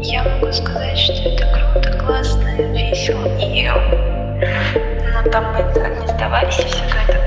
Я могу сказать, что это круто, классно, весело, но там мы не сдавались, и все это